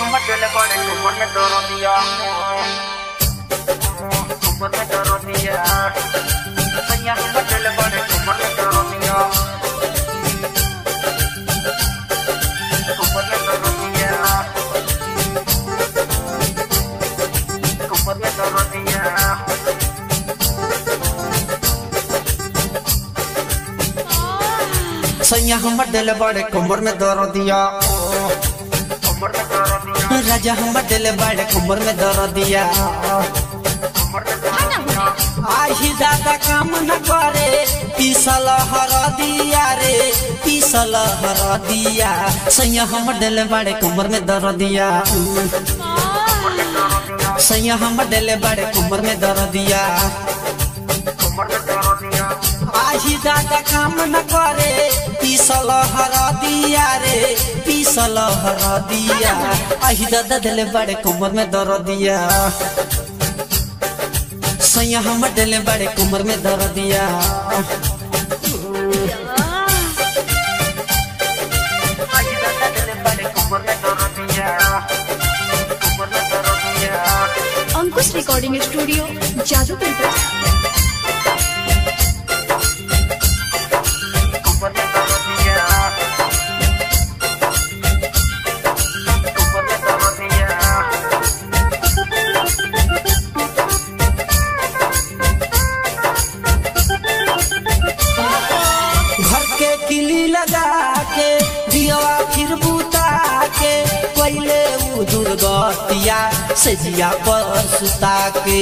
हमर दिल बड़े कुमर में दरो दिया, कुमर में दरो दिया। सैया हमर दिल बड़े कुमर में दरो दिया, कुमर में दरो दिया, कुमर में दरो दिया। सैया हमर दिल बड़े कुमर में दरो दिया, राजा हमर दिल बड़े कुमर में दरो दिया। आही दादा काम न करे पीसल हर दिया रे, पीसल हर दिया। सैया हमर दिल बड़े कुमर में दरो दिया, सैया हमर दिल बड़े कुमर में दरो दिया। आही दादा काम न करे पीसल हर दिया रे, पीसल हर दिया। आही दादा दिल बड़े कुमर में दरो दिया, सैया हमर दिल बड़े कुमर में दरो दिया। Ankush recording studio Jadupur. किली लगा के दिया फिर बुता के पहले वो दुर्गतिया से जिया पर सुता के।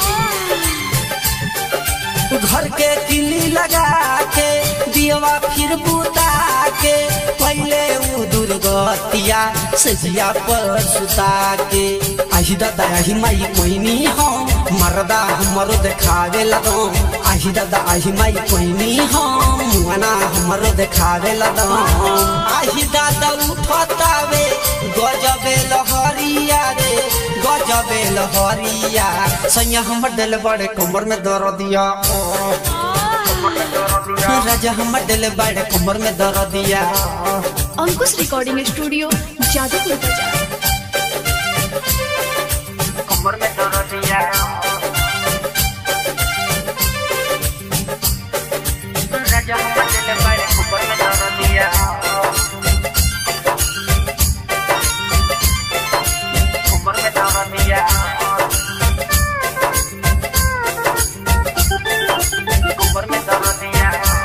घर के किली लगा के दिया फिर बुता के पहले वो दुर्गतिया से जिया पर सुता के। आही दादा आही माई कोइनी हम मरदा हमरो देखावे लगो, आही दादा आही माई कोइनी हम मुआना हमरो देखावे लगो। आही दादा उठतावे गजबे लहरिया रे, गजबे लहरिया। सैया हमर दिल बड़े कुमर में दरो दिया, राजा हमर दिल बड़े कुमर में दरो दिया। अंकुश रिकॉर्डिंग स्टूडियो जादूपुर बाजार। कुमर में दरो दिया, राजा हमर दिल बड़े कुमर में दरो दिया, कुमर में दरो दिया, कुमर में दरो दिया।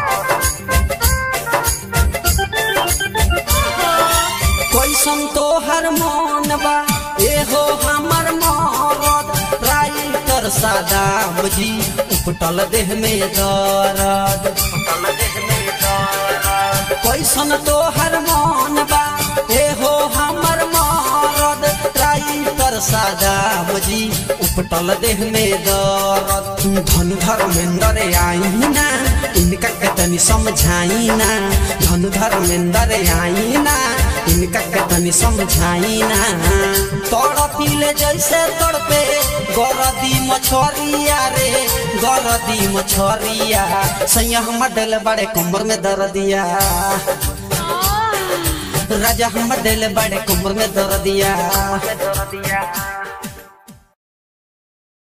कैसन तोहर मन बा एहो हमर मरद, राइटर सादाम जी उपटल देह में दर्द। कैसन तोहर मन बा एहो हमर मरद, राइटर सादाम जी उपटल देह में दर्द। धन धर्मेंद्र आई ना इनका कतनी समझाई ना, धन धर्मेंद्र आई ना इनका कतनी समझाई ना। तड़पीले जैसे तड़पे गरदी मछरिया रे, गरदी मछरिया। सैया हमर दिल बड़े कुमर में दरो दिया, राजा हमर दिल बड़े कुमर में दरो दिया।